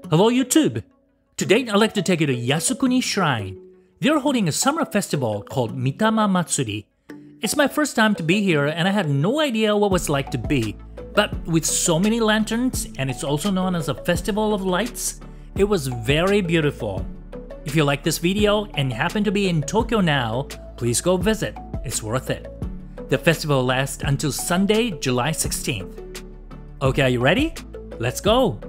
Hello YouTube! Today I'd like to take you to Yasukuni Shrine. They're holding a summer festival called Mitama Matsuri. It's my first time to be here and I had no idea what it was like to be. But with so many lanterns, and it's also known as a festival of lights, it was very beautiful. If you like this video and happen to be in Tokyo now, please go visit. It's worth it. The festival lasts until Sunday, July 16th. Okay, are you ready? Let's go!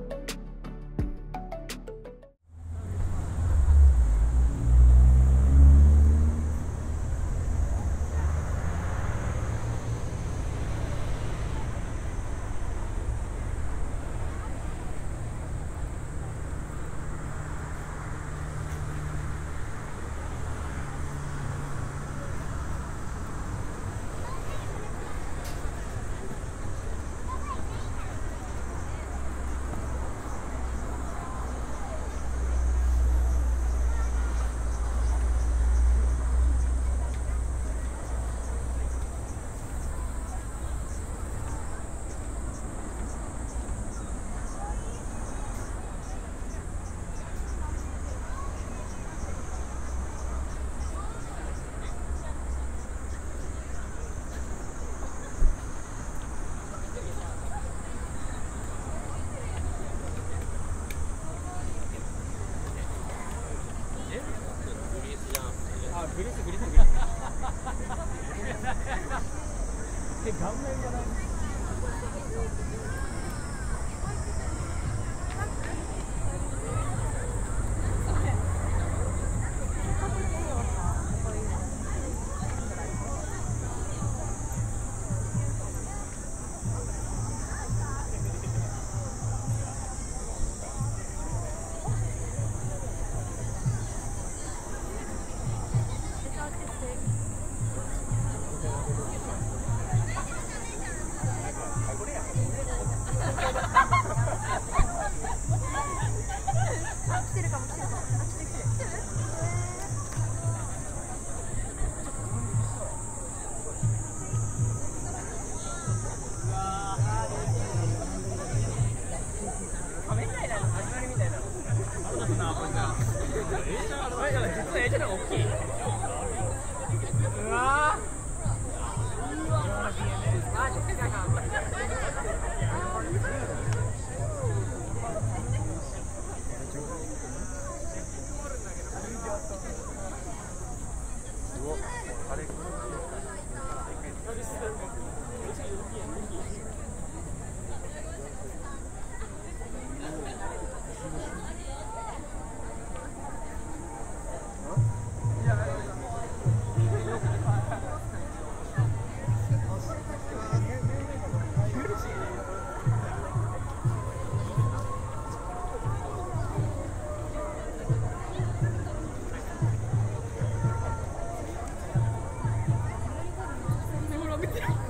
Yeah.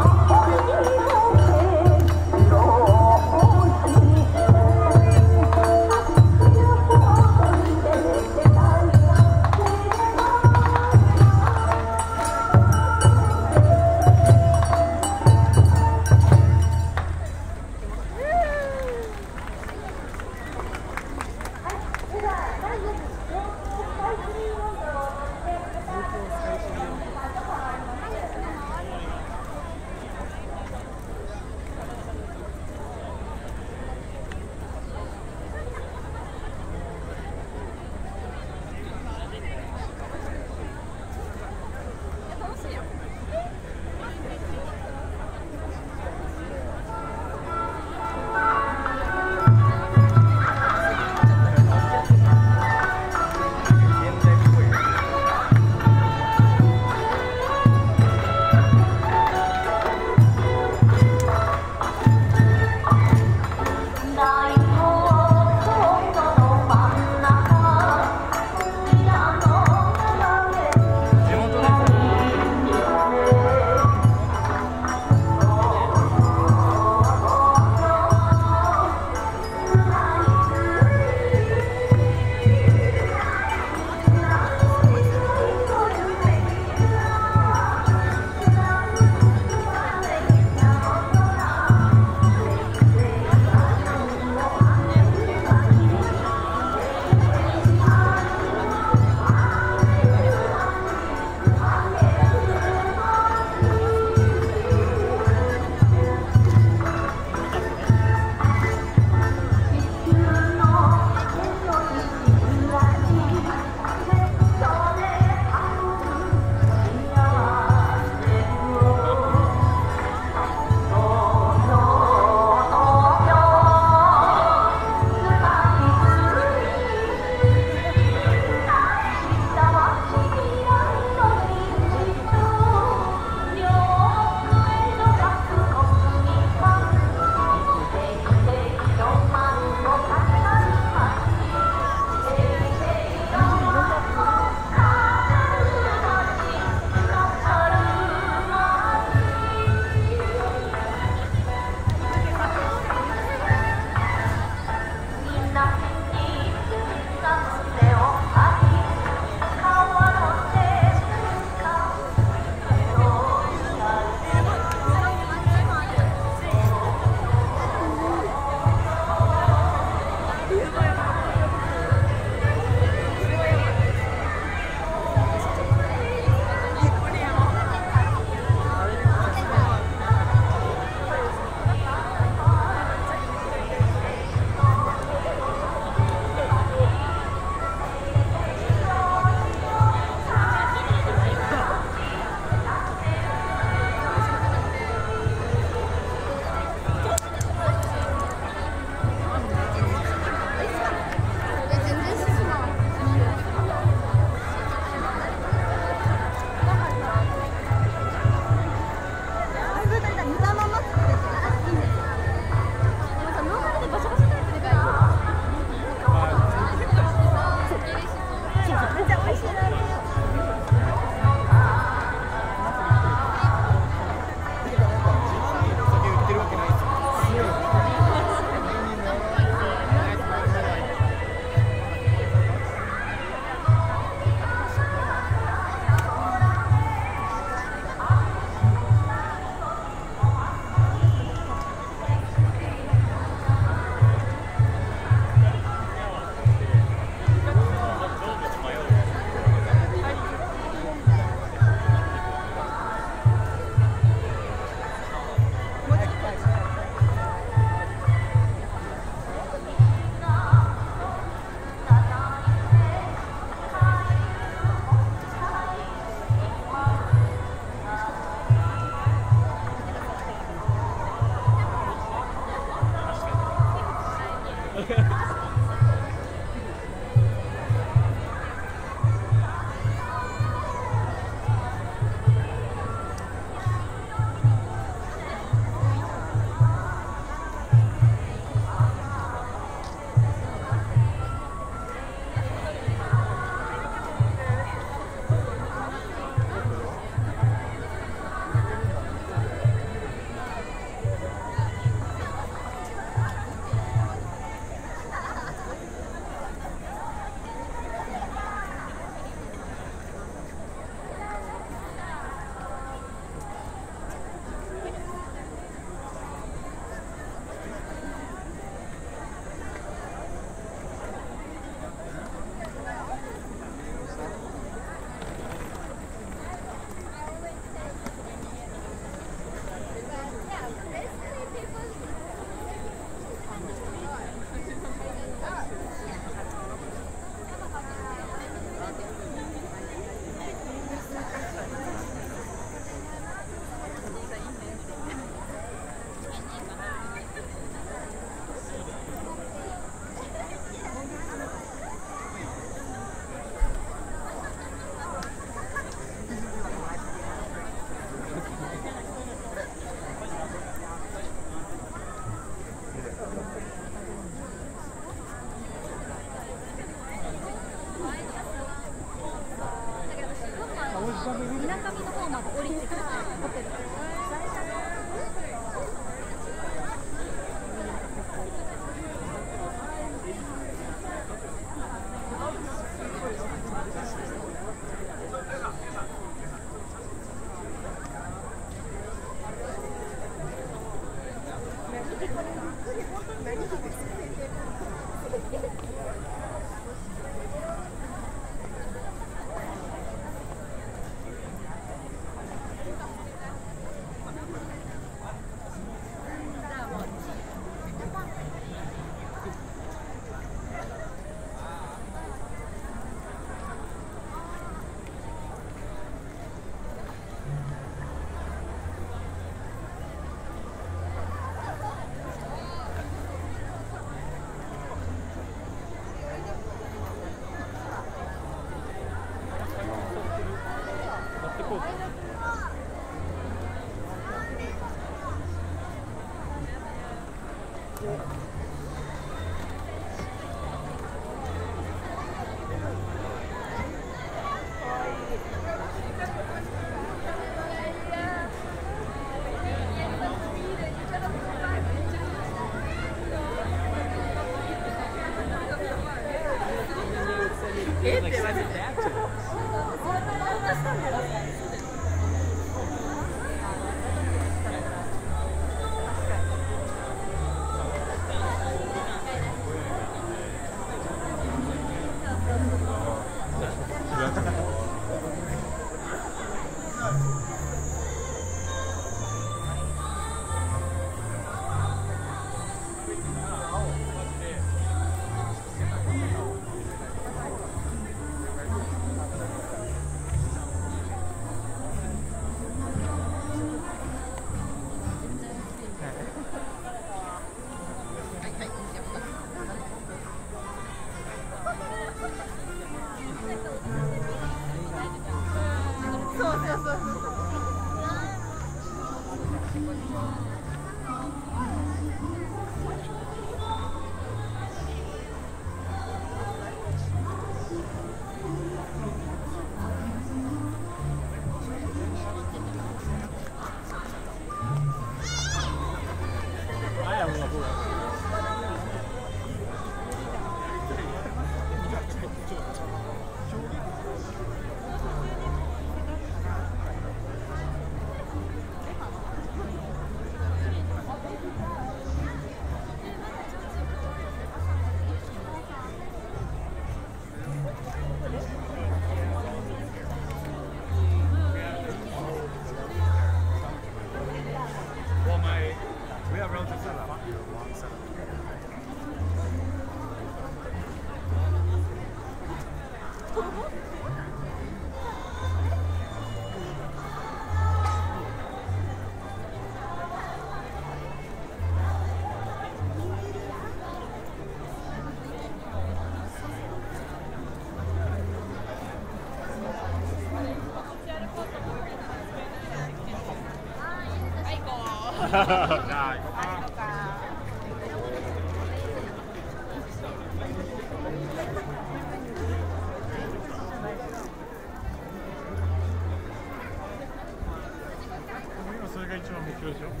それが一番目標でしょ。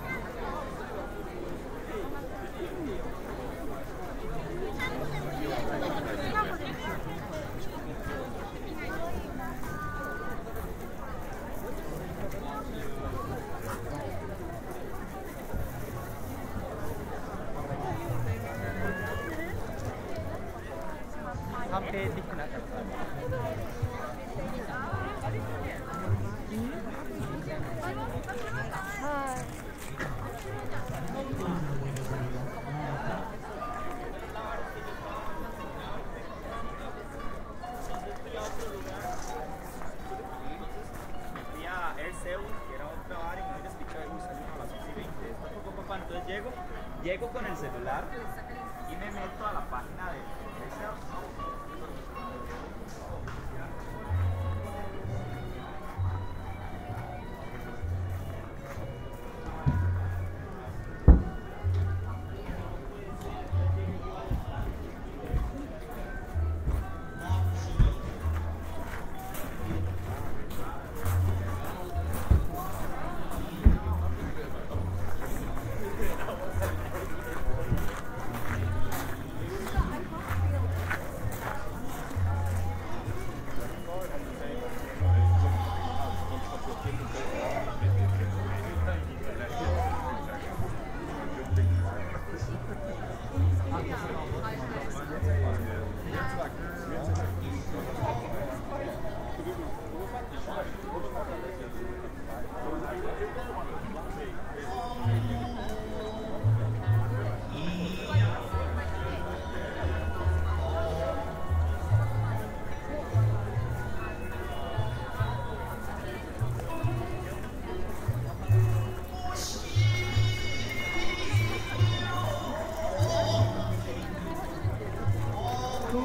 探偵的な。 Llego con el celular y me meto a la página de Aircel.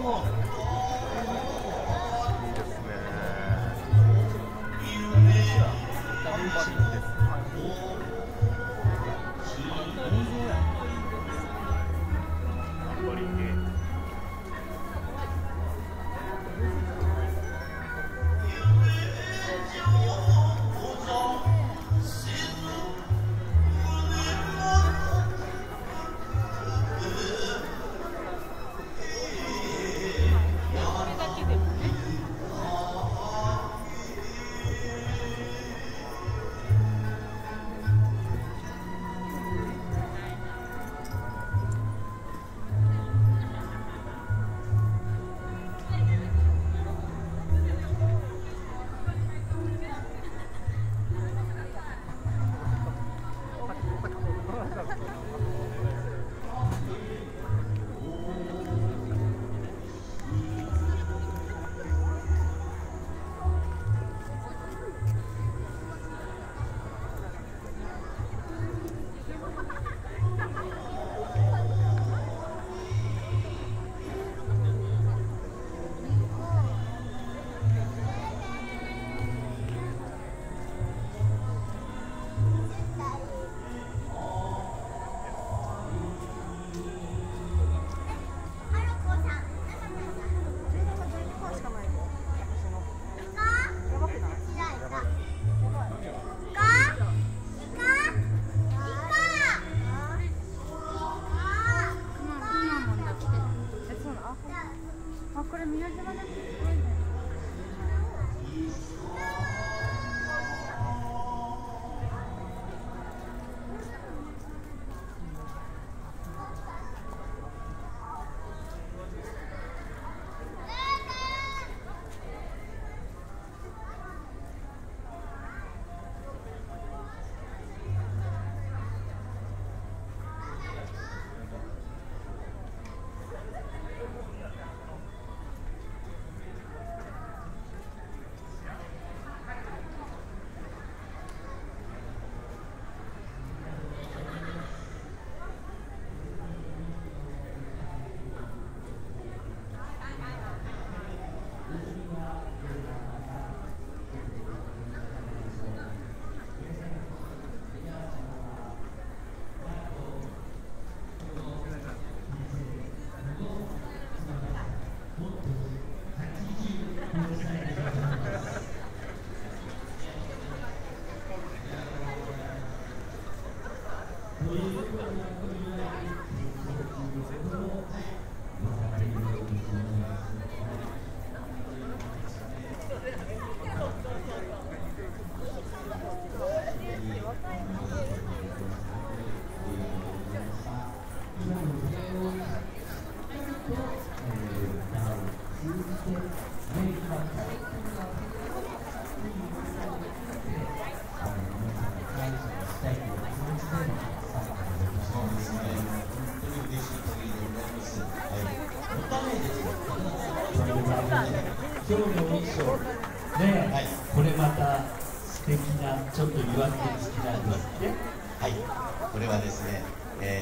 今日の衣装ね、はい、これまた素敵なちょっと岩手好きなんですって。 はい、これはですね、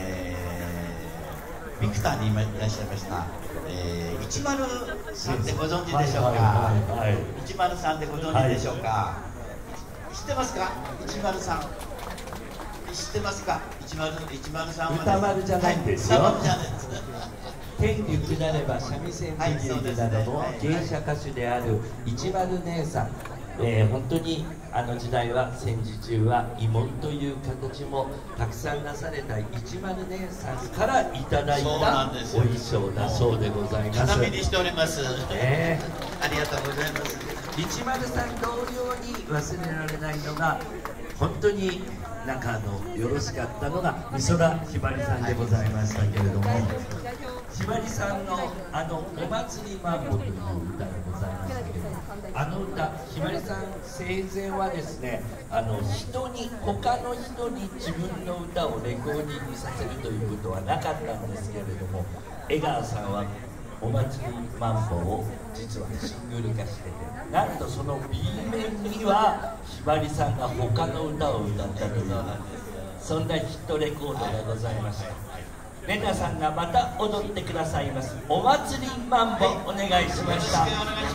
ビクターに今いらっしゃいました、103でご存知でしょうか。103でご存知でしょうか。知ってますか103。知ってますか103は、ね、 歌丸じゃないんですよ。 歌丸じゃないです。 天竜下れば三味線デビューなどの芸者歌手である一丸姉さん、本当にあの時代は戦時中は慰問という形もたくさんなされた一丸姉さんからいただいたお衣装だそうでございます。 頼みにしております。ありがとうございます。 一丸さん同様に忘れられないのが、本当になんかよろしかったのが美空ひばりさんでございましたけれども、ひばりさんのお祭りマンボという歌でございましたけれども、あの歌、ひばりさん生前はですね、他の人に自分の歌をレコーディングさせるということはなかったんですけれども、江川さんはお祭りマンボを実はシングル化してて、なんとその B 面にはひばりさんが他の歌を歌ったという、そんなヒットレコードがございました。 レナさんがまた踊ってくださいます。お祭りマンボお願いしました。 はい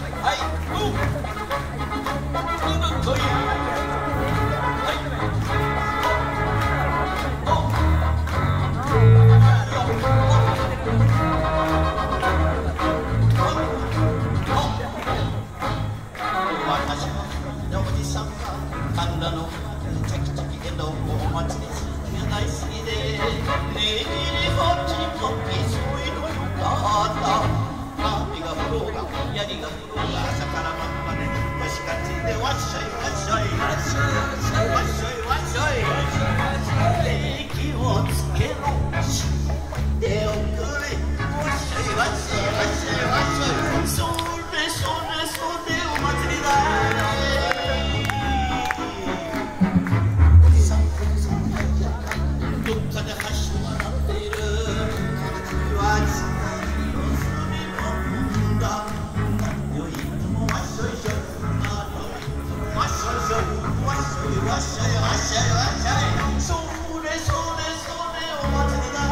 私はおじさんが神田のチャキチャキ江戸お祭りが大好きでねえこっちもそういうのよかった雨が降ろうが槍が降ろうが朝から晩まで腰担いでわっしょいわっしょいわっしょいわっしょいわっしょい息をつけろ手をくれわっしょいわっしょいわっしょいわっしょいそれそれそれお祭りだおじさんどっかで橋を笑っているわっしょいのすべもんだ何を言ってもわっしょいしょい何を言ってもわっしょいしょいわっしょいわっしょいわっしょいわっしょいそれそれそれお祭りだ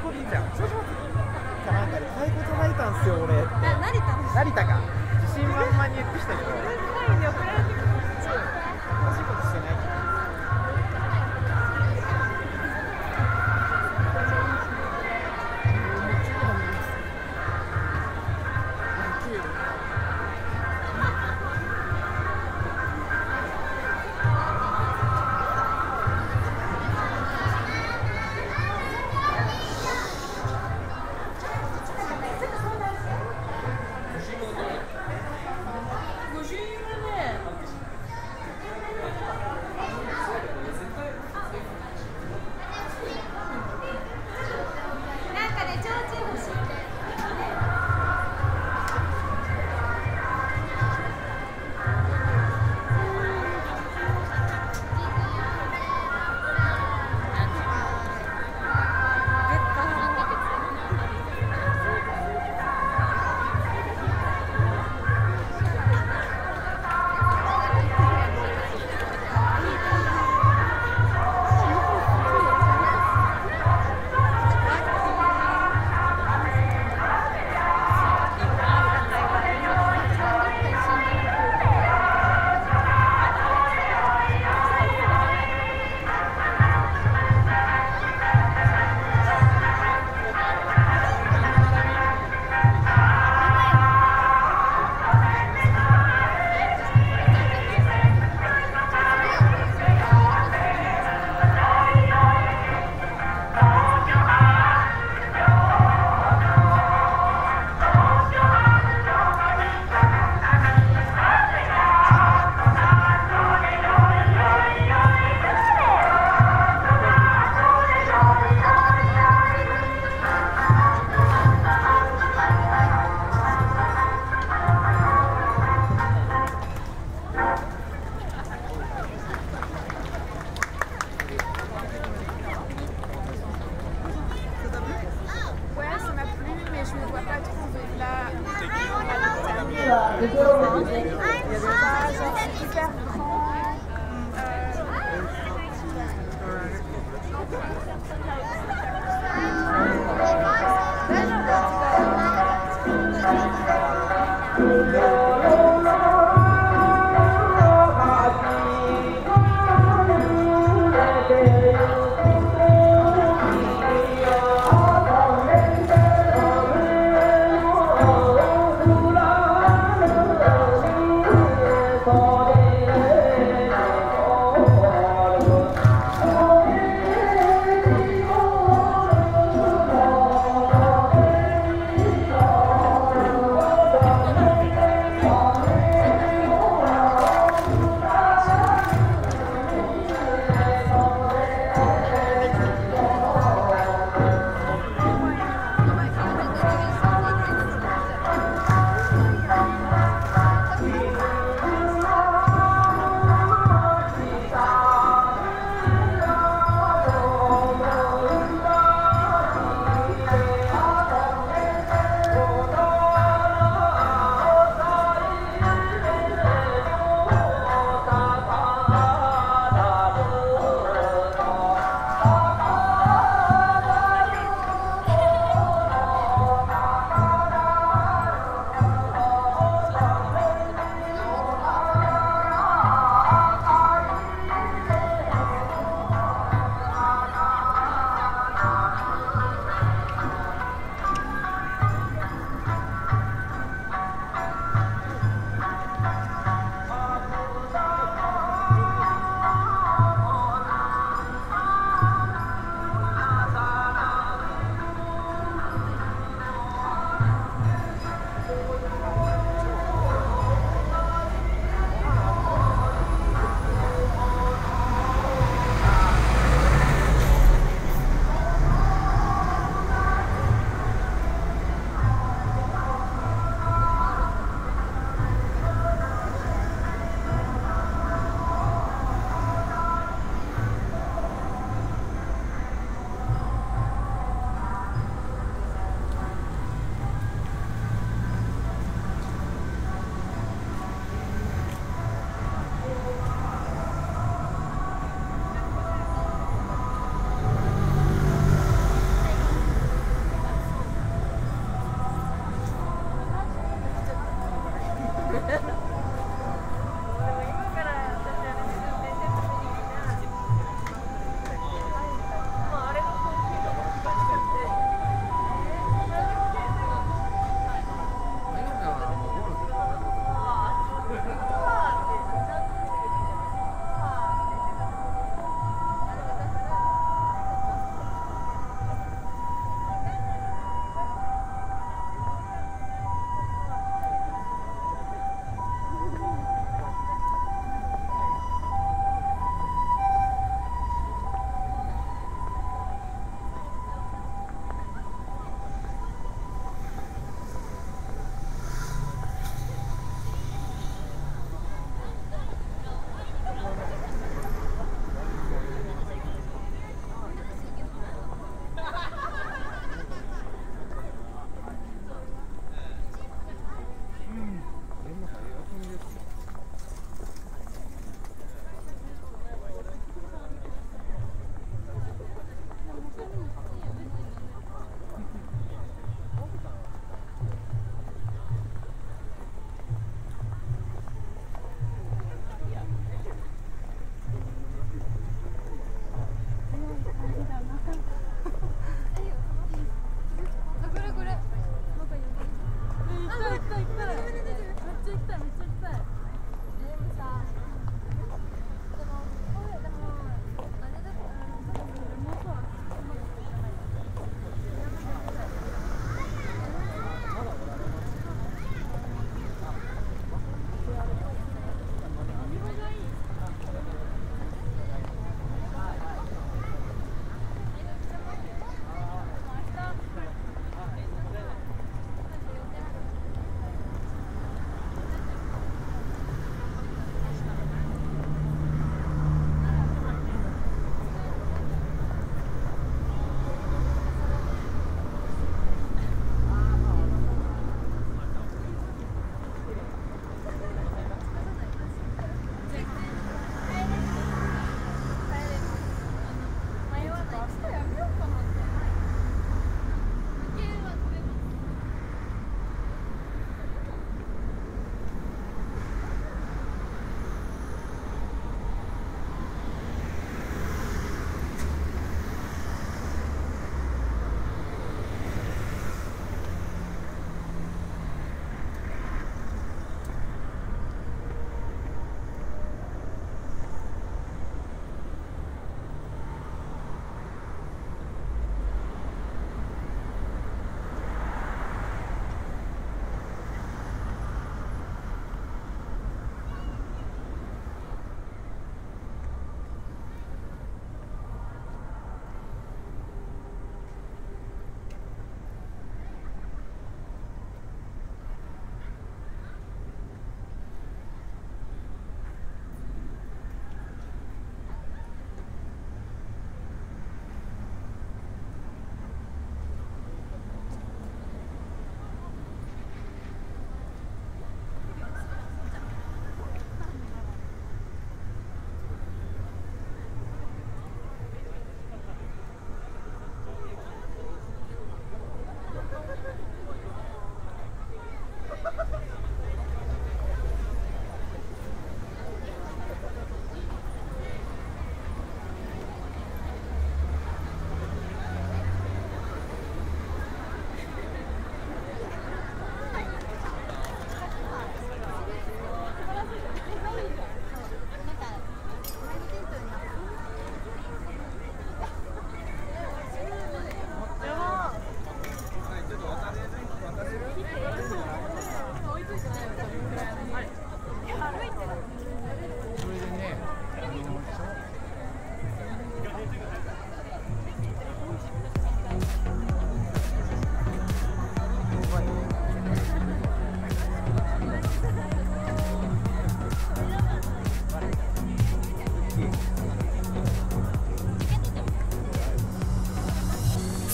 子ちゃん少女祭りかなんかで太鼓叩いたんすよ俺って。成田か自信満々に言ってきたけど単位で送られてくる。そう欲しいことしてないから。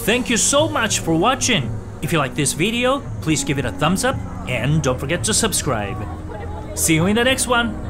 Thank you so much for watching. If you like this video, please give it a thumbs up and don't forget to subscribe. See you in the next one.